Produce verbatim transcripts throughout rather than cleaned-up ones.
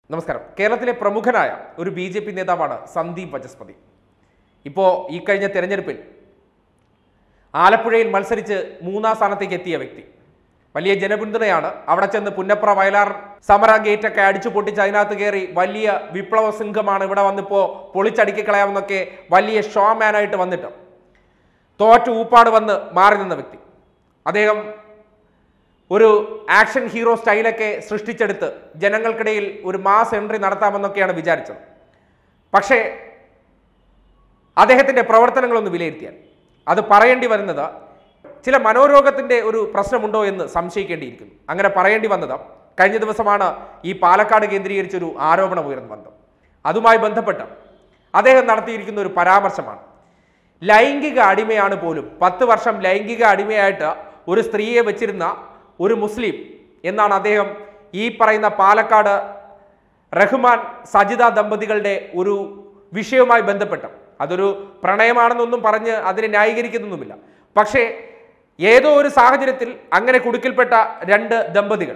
നമസ്കാരം. കേരളത്തിലെ പ്രമുഖനായ ഒരു ബി ജെ പി നേതാവാണ് സന്ദീപ് വചസ്പതി. ഇപ്പോൾ ഈ കഴിഞ്ഞ തെരഞ്ഞെടുപ്പിൽ ആലപ്പുഴയിൽ മത്സരിച്ച് മൂന്നാം സ്ഥാനത്തേക്ക് എത്തിയ വ്യക്തി. വലിയ ജനപിന്തുണയാണ്. അവിടെ ചെന്ന് പുന്നപ്ര വയലാർ സമര ഗേറ്റൊക്കെ അടിച്ചു പൊട്ടിച്ച് അതിനകത്ത് കയറി വലിയ വിപ്ലവ സിംഹമാണ് ഇവിടെ വന്നിപ്പോൾ പൊളിച്ചടുക്കി കളയാമെന്നൊക്കെ വലിയ ഷോമാനായിട്ട് വന്നിട്ട് തോറ്റ് ഊപ്പാട് വന്ന് മാറി നിന്ന വ്യക്തി. അദ്ദേഹം ഒരു ആക്ഷൻ ഹീറോ സ്റ്റൈലൊക്കെ സൃഷ്ടിച്ചെടുത്ത് ജനങ്ങൾക്കിടയിൽ ഒരു മാസ് എൻട്രി നടത്താമെന്നൊക്കെയാണ് വിചാരിച്ചത്. പക്ഷേ അദ്ദേഹത്തിൻ്റെ പ്രവർത്തനങ്ങളൊന്ന് വിലയിരുത്തിയാൽ അത് പറയേണ്ടി വരുന്നത് ചില മനോരോഗത്തിൻ്റെ ഒരു പ്രശ്നമുണ്ടോ എന്ന് സംശയിക്കേണ്ടിയിരിക്കുന്നു. അങ്ങനെ പറയേണ്ടി വന്നത് കഴിഞ്ഞ ദിവസമാണ് ഈ പാലക്കാട് കേന്ദ്രീകരിച്ചൊരു ആരോപണം ഉയർന്നു വന്നത്. അതുമായി ബന്ധപ്പെട്ട് അദ്ദേഹം നടത്തിയിരിക്കുന്ന ഒരു പരാമർശമാണ്. ലൈംഗിക അടിമയാണ് പോലും, പത്ത് വർഷം ലൈംഗിക അടിമയായിട്ട് ഒരു സ്ത്രീയെ വെച്ചിരുന്ന ഒരു മുസ്ലിം എന്നാണ് അദ്ദേഹം ഈ പറയുന്ന പാലക്കാട് റഹ്മാൻ സജിത ദമ്പതികളുടെ ഒരു വിഷയവുമായി ബന്ധപ്പെട്ട്, അതൊരു പ്രണയമാണെന്നൊന്നും പറഞ്ഞ് അതിനെ ന്യായീകരിക്കുന്നൊന്നുമില്ല. പക്ഷേ ഏതോ ഒരു സാഹചര്യത്തിൽ അങ്ങനെ കുടുക്കിൽപ്പെട്ട രണ്ട് ദമ്പതികൾ,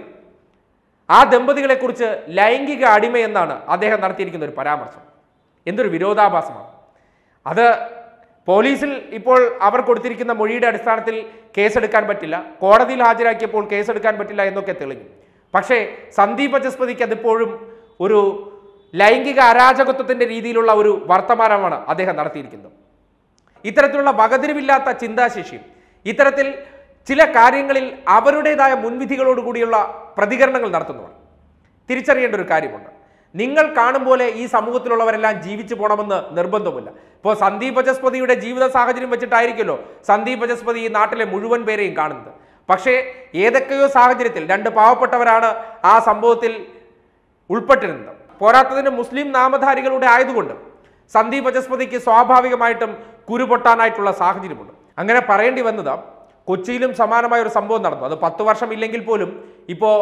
ആ ദമ്പതികളെക്കുറിച്ച് ലൈംഗിക അടിമ എന്നാണ് അദ്ദേഹം നടത്തിയിരിക്കുന്ന ഒരു പരാമർശം. എന്തൊരു വിരോധാഭാസമാണ് അത്! പോലീസിൽ ഇപ്പോൾ അവർ കൊടുത്തിരിക്കുന്ന മൊഴിയുടെ അടിസ്ഥാനത്തിൽ കേസെടുക്കാൻ പറ്റില്ല, കോടതിയിൽ ഹാജരാക്കിയപ്പോൾ കേസെടുക്കാൻ പറ്റില്ല എന്നൊക്കെ തെളിഞ്ഞു. പക്ഷേ സന്ദീപ് വചസ്പതിക്ക് അതിപ്പോഴും ഒരു ലൈംഗിക അരാജകത്വത്തിൻ്റെ രീതിയിലുള്ള ഒരു വർത്തമാനമാണ് അദ്ദേഹം നടത്തിയിരിക്കുന്നത്. ഇത്തരത്തിലുള്ള വകതിരിവില്ലാത്ത ചിന്താശേഷിയും ഇത്തരത്തിൽ ചില കാര്യങ്ങളിൽ അവരുടേതായ മുൻവിധികളോടുകൂടിയുള്ള പ്രതികരണങ്ങൾ നടത്തുന്നവർ തിരിച്ചറിയേണ്ട ഒരു കാര്യമുണ്ട്. നിങ്ങൾ കാണും പോലെ ഈ സമൂഹത്തിലുള്ളവരെല്ലാം ജീവിച്ചു പോകണമെന്ന് നിർബന്ധമില്ല. ഇപ്പോൾ സന്ദീപ് വചസ്പതിയുടെ ജീവിത സാഹചര്യം വെച്ചിട്ടായിരിക്കുമല്ലോ സന്ദീപ് വചസ്പതി ഈ നാട്ടിലെ മുഴുവൻ പേരെയും കാണുന്നത്. പക്ഷേ ഏതൊക്കെയോ സാഹചര്യത്തിൽ രണ്ട് പാവപ്പെട്ടവരാണ് ആ സംഭവത്തിൽ ഉൾപ്പെട്ടിരുന്നത്. പോരാത്തതിന് മുസ്ലിം നാമധാരികളുടെ ആയതുകൊണ്ട് സന്ദീപ് വചസ്പതിക്ക് സ്വാഭാവികമായിട്ടും കുരുപൊട്ടാനായിട്ടുള്ള സാഹചര്യമുണ്ട്. അങ്ങനെ പറയേണ്ടി വന്നത് കൊച്ചിയിലും സമാനമായ ഒരു സംഭവം നടന്നു. അത് പത്ത് വർഷം ഇല്ലെങ്കിൽ പോലും ഇപ്പോൾ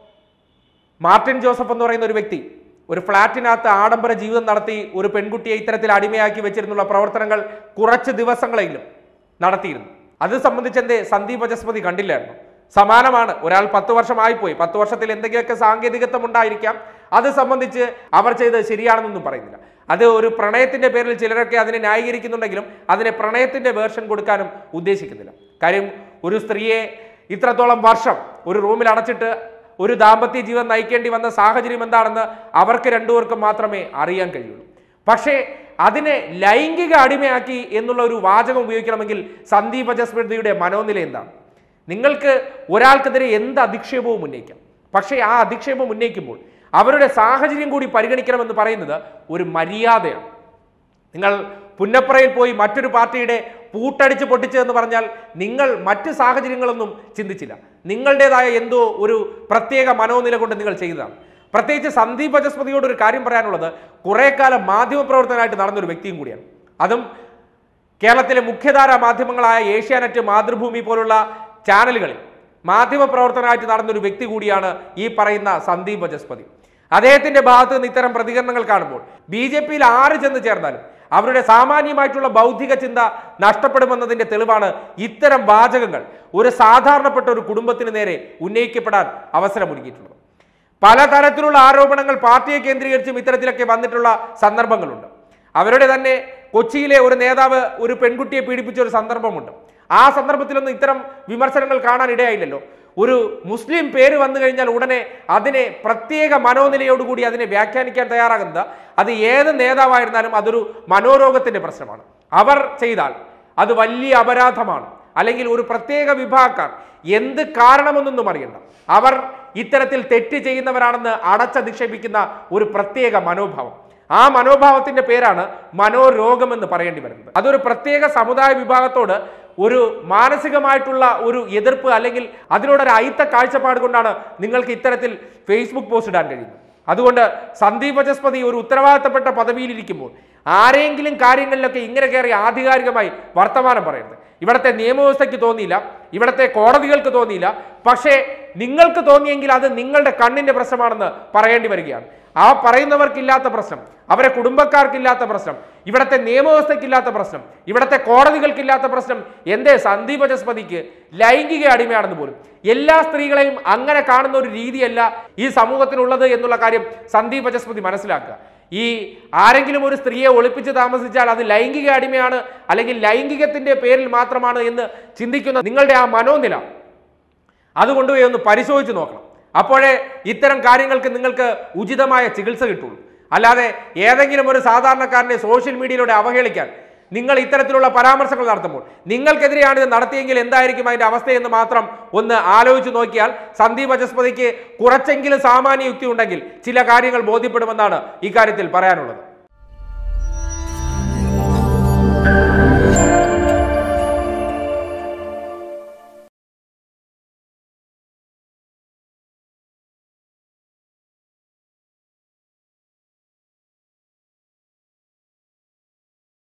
മാർട്ടിൻ ജോസഫ് എന്ന് പറയുന്ന ഒരു വ്യക്തി ഒരു ഫ്ലാറ്റിനകത്ത് ആഡംബര ജീവിതം നടത്തി ഒരു പെൺകുട്ടിയെ ഇത്തരത്തിൽ അടിമയാക്കി വെച്ചിരുന്നുള്ള പ്രവർത്തനങ്ങൾ കുറച്ച് ദിവസങ്ങളെങ്കിലും നടത്തിയിരുന്നു. അത് സംബന്ധിച്ച് എന്തേ സന്ദീപ് വചസ്പതി കണ്ടില്ലായിരുന്നു? സമാനമാണ്. ഒരാൾ പത്ത് വർഷമായിപ്പോയി, പത്ത് വർഷത്തിൽ എന്തെങ്കിലുമൊക്കെ സാങ്കേതികത്വം ഉണ്ടായിരിക്കാം, അത് സംബന്ധിച്ച് അവർ ചെയ്തത് ശരിയാണെന്നൊന്നും പറയുന്നില്ല. അത് ഒരു പ്രണയത്തിന്റെ പേരിൽ ചിലരൊക്കെ അതിനെ ന്യായീകരിക്കുന്നുണ്ടെങ്കിലും അതിനെ പ്രണയത്തിന്റെ വേർഷൻ കൊടുക്കാനും ഉദ്ദേശിക്കുന്നില്ല. കാര്യം ഒരു സ്ത്രീയെ ഇത്രത്തോളം വർഷം ഒരു റൂമിൽ അടച്ചിട്ട് ഒരു ദാമ്പത്യ ജീവിതം നയിക്കേണ്ടി വന്ന സാഹചര്യം എന്താണെന്ന് അവർക്ക് രണ്ടുപേർക്കും മാത്രമേ അറിയാൻ കഴിയുള്ളൂ. പക്ഷേ അതിനെ ലൈംഗിക അടിമയാക്കി എന്നുള്ള ഒരു വാചകം ഉപയോഗിക്കണമെങ്കിൽ സന്ദീപ് വചസ്പതിയുടെ മനോനില എന്താണ്? നിങ്ങൾക്ക് ഒരാൾക്കെതിരെ എന്ത് അധിക്ഷേപവും ഉന്നയിക്കാം, പക്ഷേ ആ അധിക്ഷേപം ഉന്നയിക്കുമ്പോൾ അവരുടെ സാഹചര്യം കൂടി പരിഗണിക്കണമെന്ന് പറയുന്നത് ഒരു മര്യാദയാണ്. നിങ്ങൾ പുന്നപ്രയിൽ പോയി മറ്റൊരു പാർട്ടിയുടെ പൂട്ടടിച്ച് പൊട്ടിച്ച് എന്ന് പറഞ്ഞാൽ നിങ്ങൾ മറ്റ് സാഹചര്യങ്ങളൊന്നും ചിന്തിച്ചില്ല. നിങ്ങളുടേതായ എന്തോ ഒരു പ്രത്യേക മനോനില കൊണ്ട് നിങ്ങൾ ചെയ്തതാണ്. പ്രത്യേകിച്ച് സന്ദീപ് വചസ്പതിയോട് ഒരു കാര്യം പറയാനുള്ളത്, കുറേ കാലം മാധ്യമപ്രവർത്തകനായിട്ട് നടന്നൊരു വ്യക്തിയും കൂടിയാണ്. അതും കേരളത്തിലെ മുഖ്യധാര മാധ്യമങ്ങളായ ഏഷ്യാനെറ്റ്, മാതൃഭൂമി പോലുള്ള ചാനലുകളിൽ മാധ്യമപ്രവർത്തകനായിട്ട് നടന്നൊരു വ്യക്തി കൂടിയാണ് ഈ പറയുന്ന സന്ദീപ് വചസ്പതി. അദ്ദേഹത്തിന്റെ ഭാഗത്ത് നിന്ന് ഇത്തരം പ്രതികരണങ്ങൾ കാണുമ്പോൾ ബി ജെ പിയിൽ ആര് ചെന്ന് ചേർന്നാലും അവരുടെ സാമാന്യമായിട്ടുള്ള ബൗദ്ധിക ചിന്ത നഷ്ടപ്പെടുമെന്നതിന്റെ തെളിവാണ് ഇത്തരം വാചകങ്ങൾ ഒരു സാധാരണപ്പെട്ട ഒരു കുടുംബത്തിന് നേരെ ഉന്നയിക്കപ്പെടാൻ അവസരമൊരുക്കിയിട്ടുള്ളത്. പലതരത്തിലുള്ള ആരോപണങ്ങൾ പാർട്ടിയെ കേന്ദ്രീകരിച്ചും ഇത്തരത്തിലൊക്കെ വന്നിട്ടുള്ള സന്ദർഭങ്ങളുണ്ട്. അവരുടെ തന്നെ കൊച്ചിയിലെ ഒരു നേതാവ് ഒരു പെൺകുട്ടിയെ പീഡിപ്പിച്ച ഒരു സന്ദർഭമുണ്ട്. ആ സന്ദർഭത്തിലൊന്നും ഇത്തരം വിമർശനങ്ങൾ കാണാൻ ഇടയായില്ലല്ലോ. ഒരു മുസ്ലിം പേര് വന്നു കഴിഞ്ഞാൽ ഉടനെ അതിനെ പ്രത്യേക മനോനിലയോടുകൂടി അതിനെ വ്യാഖ്യാനിക്കാൻ തയ്യാറാകുന്നത് അത് ഏത് നേതാവായിരുന്നാലും അതൊരു മനോരോഗത്തിന്റെ പ്രശ്നമാണ്. അവർ ചെയ്താൽ അത് വലിയ അപരാധമാണ്, അല്ലെങ്കിൽ ഒരു പ്രത്യേക വിഭാഗക്കാർ എന്ത് കാരണമെന്നൊന്നും അറിയണ്ട, അവർ ഇത്തരത്തിൽ തെറ്റ് ചെയ്യുന്നവരാണെന്ന് അടച്ചധിക്ഷേപിക്കുന്ന ഒരു പ്രത്യേക മനോഭാവം. ആ മനോഭാവത്തിന്റെ പേരാണ് മനോരോഗം എന്ന് പറയേണ്ടി വരുന്നത്. അതൊരു പ്രത്യേക സമുദായ വിഭാഗത്തോട് ഒരു മാനസികമായിട്ടുള്ള ഒരു എതിർപ്പ് അല്ലെങ്കിൽ അതിനോടൊരു അയിത്ത കാഴ്ചപ്പാട് കൊണ്ടാണ് നിങ്ങൾക്ക് ഇത്തരത്തിൽ ഫേസ്ബുക്ക് പോസ്റ്റ് ഇടാൻ കഴിയുന്നത്. അതുകൊണ്ട് സന്ദീപ് വചസ്പതി ഒരു ഉത്തരവാദിത്തപ്പെട്ട പദവിയിലിരിക്കുമ്പോൾ ആരെങ്കിലും കാര്യങ്ങളിലൊക്കെ ഇങ്ങനെ കയറി ആധികാരികമായി വർത്തമാനം പറയരുത്. ഇവിടുത്തെ നിയമവ്യവസ്ഥയ്ക്ക് തോന്നിയില്ല, ഇവിടുത്തെ കോടതികൾക്ക് തോന്നിയില്ല, പക്ഷേ നിങ്ങൾക്ക് തോന്നിയെങ്കിൽ അത് നിങ്ങളുടെ കണ്ണിന്റെ പ്രശ്നമാണെന്ന് പറയേണ്ടി വരികയാണ്. ആ പറയുന്നവർക്കില്ലാത്ത പ്രശ്നം, അവരെ കുടുംബക്കാർക്കില്ലാത്ത പ്രശ്നം, ഇവിടുത്തെ നിയമവ്യവസ്ഥയ്ക്കില്ലാത്ത പ്രശ്നം, ഇവിടുത്തെ കോടതികൾക്കില്ലാത്ത പ്രശ്നം എന്തേ സന്ദീപ് വചസ്പതിക്ക് ലൈംഗിക അടിമയാണെന്ന് പോലും. എല്ലാ സ്ത്രീകളെയും അങ്ങനെ കാണുന്ന ഒരു രീതിയല്ല ഈ സമൂഹത്തിനുള്ളത് എന്നുള്ള കാര്യം സന്ദീപ് വചസ്പതി മനസ്സിലാക്കുക. ഈ ആരെങ്കിലും ഒരു സ്ത്രീയെ ഒളിപ്പിച്ച് താമസിച്ചാൽ അത് ലൈംഗിക അടിമയാണ് അല്ലെങ്കിൽ ലൈംഗികത്തിന്റെ പേരിൽ മാത്രമാണ് എന്ന് ചിന്തിക്കുന്ന നിങ്ങളുടെ ആ മനോനില അതുകൊണ്ടുപോയി ഒന്ന് പരിശോധിച്ച് നോക്കണം. അപ്പോഴേ ഇത്തരം കാര്യങ്ങൾക്ക് നിങ്ങൾക്ക് ഉചിതമായ ചികിത്സ കിട്ടുള്ളൂ. അല്ലാതെ ഏതെങ്കിലും ഒരു സാധാരണക്കാരനെ സോഷ്യൽ മീഡിയയിലൂടെ അവഹേളിക്കാൻ നിങ്ങൾ ഇത്തരത്തിലുള്ള പരാമർശങ്ങൾ നടത്തുമ്പോൾ നിങ്ങൾക്കെതിരെയാണ് ഇത് നടത്തിയെങ്കിൽ എന്തായിരിക്കും അതിന്റെ അവസ്ഥയെന്ന് മാത്രം ഒന്ന് ആലോചിച്ച് നോക്കിയാൽ സന്ദീപ് വചസ്പതിക്ക് കുറച്ചെങ്കിലും സാമാന്യ യുക്തി ഉണ്ടെങ്കിൽ ചില കാര്യങ്ങൾ ബോധ്യപ്പെടുമെന്നാണ് ഇക്കാര്യത്തിൽ പറയാനുള്ളത്.